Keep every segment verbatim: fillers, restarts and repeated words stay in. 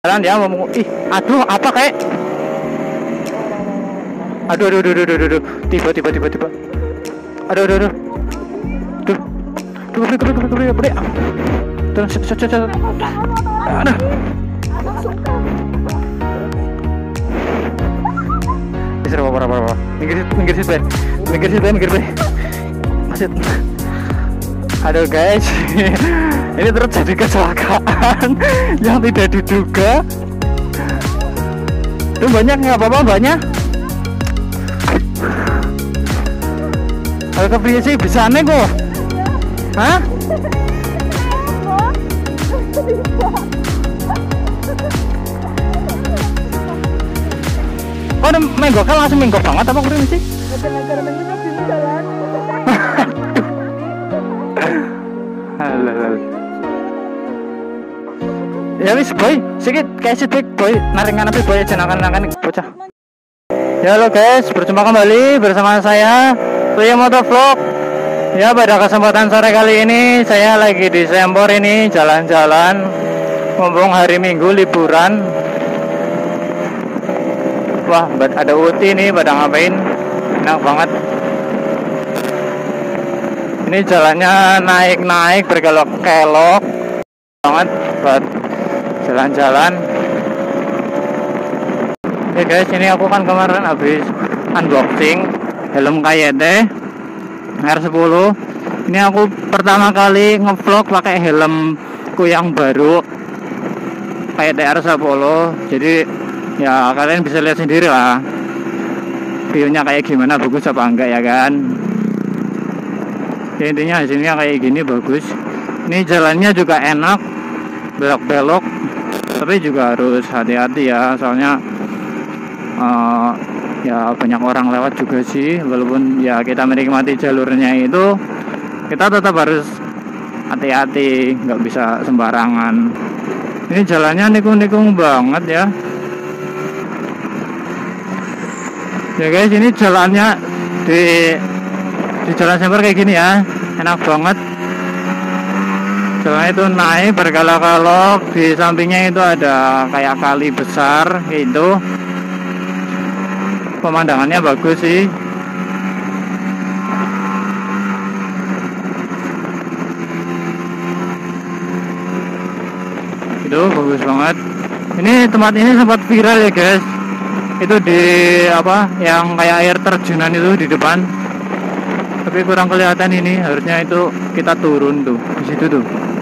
Jalan dia mau, ih, aduh, apa kayak? Aduh, aduh, aduh, aduh, aduh, aduh, tiba, tiba, tiba, tiba. Aduh, aduh, aduh, aduh, kebeli, kebeli, kebeli, kebeli, kebeli. Terus, terus, terus, terus. Aduh. Bisa apa, apa, apa, apa. Minggir, minggir sih, Ben. Minggir sih, Ben, minggir, Ben. Masih. Aduh, guys. Ini terjadi kecelakaan yang tidak diduga. Itu banyak nggak apa-apa banyak. Kalau kepriye sih bisa aneh kok. Hah? Oh, udah menggok kan langsung menggok banget apa kurang sih? Halo. Ya wis boy, sedikit kayak sedikit boy, naringan api boy aja nakan-nakan bocah. Ya halo guys, berjumpa kembali bersama saya Tuya Motovlog. Ya pada kesempatan sore kali ini saya lagi di Sempor ini jalan-jalan, mumpung hari Minggu liburan. Wah, ada Uti nih pada ngapain? Enak banget. Ini jalannya naik-naik berkelok-kelok banget buat jalan-jalan. Oke guys, ini aku kan kemarin habis unboxing helm K Y T R sepuluh. Ini aku pertama kali ngevlog pakai helmku yang baru K Y T R sepuluh. Jadi ya kalian bisa lihat sendiri lah view-nya kayak gimana, bagus apa enggak ya kan. Ya, intinya hasilnya kayak gini bagus. Ini jalannya juga enak, belok-belok, tapi juga harus hati-hati ya, soalnya uh, ya banyak orang lewat juga sih. Walaupun ya kita menikmati jalurnya itu, kita tetap harus hati-hati, nggak bisa sembarangan. Ini jalannya nikung-nikung banget ya. Ya guys, ini jalannya di di jalan Sempor kayak gini ya, enak banget. Jalannya itu naik berkelok-kelok, di sampingnya itu ada kayak kali besar gitu. Pemandangannya bagus sih. Itu bagus banget. Ini tempat ini sempat viral ya guys. Itu di apa yang kayak air terjunan itu di depan. Tapi kurang kelihatan ini, harusnya itu kita turun tuh di situ tuh.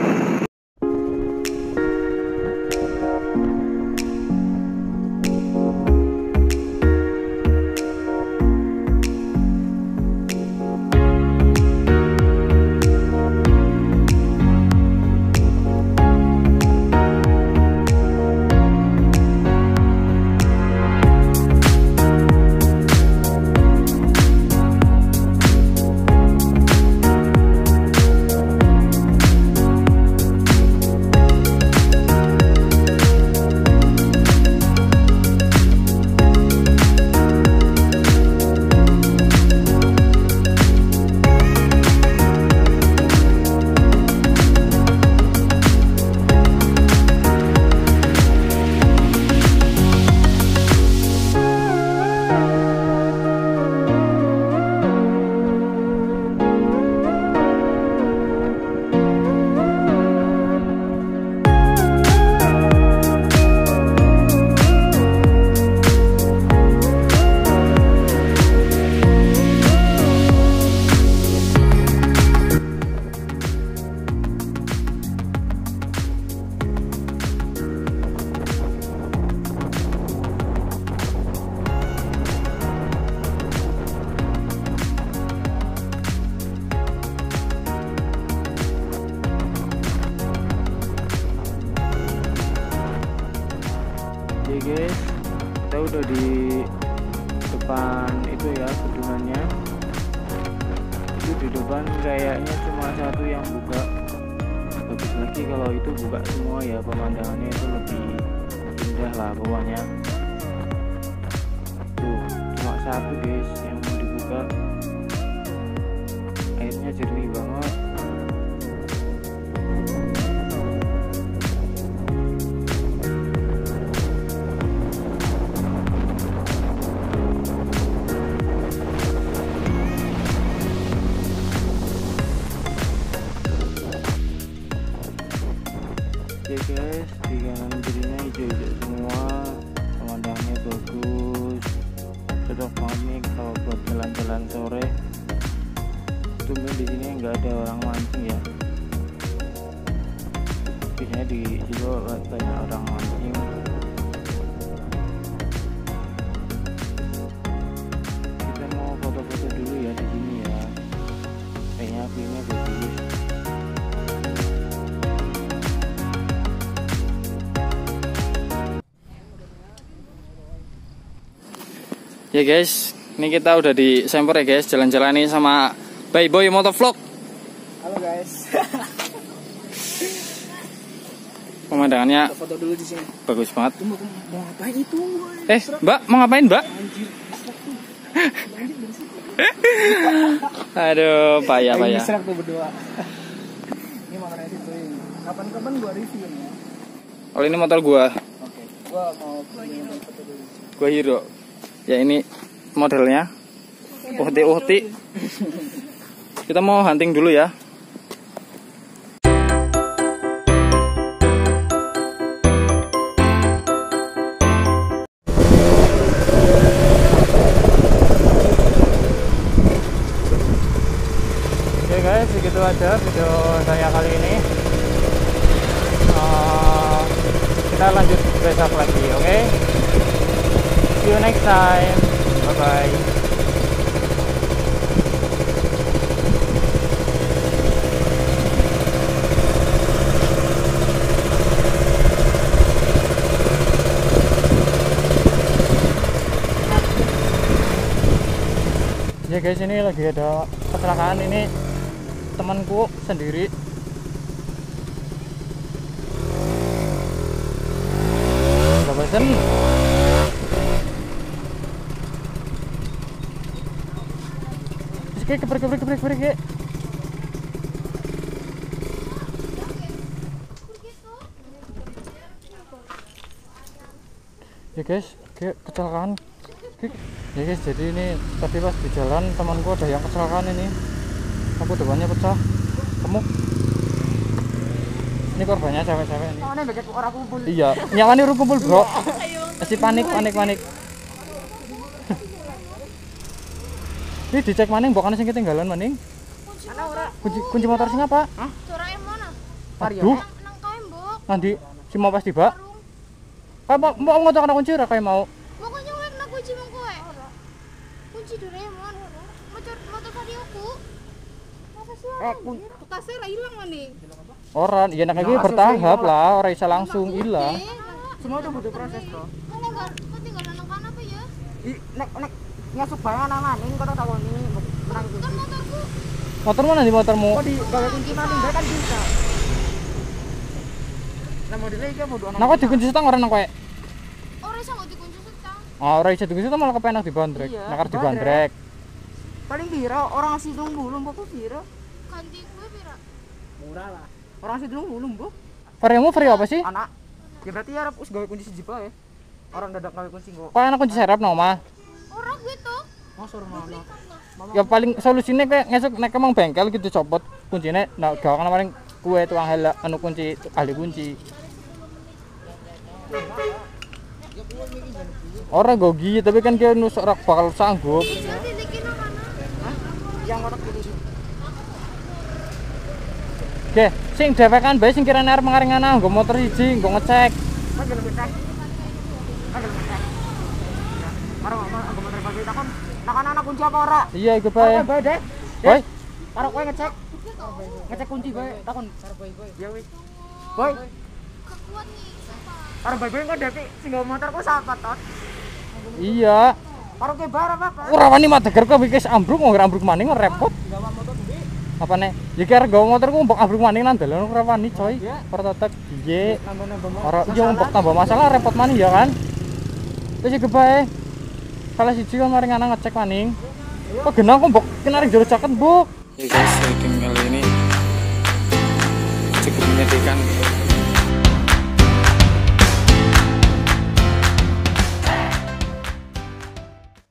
Oke guys, kita udah di depan itu ya gedungannya. Itu di depan kayaknya cuma satu yang buka. Bagus lagi kalau itu buka semua ya, pemandangannya itu lebih indah lah pokoknya. Tuh cuma satu guys yang mau dibuka. Airnya jernih banget. jalan sore. Tumben di sini nggak ada orang mancing ya. Biasanya di juga banyak orang mancing. Kita mau foto-foto dulu ya di sini ya. Kayaknya view-nya bagus. Ya guys, ini kita udah di Semper ya guys, jalan-jalan nih sama Bay Boy Motovlog. Halo guys. Pemandangannya foto dulu di sini. Bagus banget. Tunggu, mau ngapain itu? Eh, Mbak, mau ngapain, Mbak? Anjir, Aduh, payah payah. Diserak tuh berdua. Ini motor edit tuh. Kapan-kapan gua review ya. Oh, ini motor gua. Oke, gua mau foto dulu. Gua Hero. Ya ini modelnya uhti-uhti. Kita mau hunting dulu ya. Oke guys, segitu aja video saya kali ini. Uh, kita lanjut besok lagi, oke? Okay? See you next time. Bye bye. Ya guys, ini lagi ada kecelakaan. Ini temanku sendiri. Gak bosan. Oke, kebrik kebrik kebrik kebrik. Ya guys, kayak kecelakaan. Ya guys, jadi ini tadi pas di jalan temanku ada yang kecelakaan ini. Lampu depannya pecah. Kamu? Ini korbannya cewek-cewek ini. Iya, nyawanya udah kumpul bro. Masih panik panik panik. Ini dicek maning, bukan sing ketinggalan maning. Kunci kunci motor sing apa? Hah? Corak mana? Aduh. Nang kae, Mbok. Nanti si mau pas tiba. Kayak mau mau ngocok ana kunci ora kayak mau. Mau nyolek nak kunci mong kowe. Kunci Doraemon. Motor motor karioku. Masa sih? Eh, bekasnya ra ilang maning. Orang, ya nak iki bertahap lah, ora bisa langsung hilang. Semua itu butuh proses, Bro. Kok tinggal kok tinggalan nang kana apa ya? Nek nek ngasuk bayangan nang maning kok tak takoni menang Kan motorku. Motor mana di motormu? Oh, di gawe kunci maning kan bisa. Nah, modelnya iki mau ana. Nah, kok dikunci setang ora nang kowe? Ora iso kok dikunci setang. Ah, ora iso dikunci setang malah kepenak dibandrek. Iya, Nakar dibandrek. Paling piro orang ngasih dong bulu mbok piro? Ganti gue pira? Murah lah. Orang ngasih dong bulu mbok. Varianmu free apa sih? Anak. Ya berarti ya harus gawe kunci siji bae. Orang dadak gawe kunci kok. Kok anak kunci serep nang omah? Ora gue tuh. Mas ora mana. Ya paling solusine kayak ngesuk nek emang bengkel gitu copot kuncine. Nah, gak kan paling kue tuang hela anu kunci ahli kunci. Orang gogi tapi kan dia nusuk rak bakal sanggup. Jadi iki nang kana. Yang motor ini. Oke, sing dewekan bae sing kirane arep ngaring ana nggo motor siji, nggo ngecek. Mas gelem ngecek. Mas gelem ngecek. Karo aku motor bagi takon, nak anak kunci apa ora? Iya, iku bae. Bae deh. Woi, Karo kowe ngecek. Ngecek kunci bae takon. Karo boy boy. Ya wis. Boy, Kekuat nih, sumpah. karo boy boy kok dek sing nggo motorku sapa tot? iya. Karo ke bar apa? Ora wani madeger kok wis ambruk nggo ambruk maning repot. Gawa motor ndi? Apa nih? Ya kira gawa motorku mbok ambruk maning nang dalan ora wani coy. Prototek piye? Nambah-nambah motor. Ora iya mbok tambah masalah repot maning ya kan. Wis iki bae. Salah siji kan mari ana ngecek maning. Kok genang kok mbok kenaring jero jaket, Mbok. Ya guys, video kali ini cukup menyedihkan.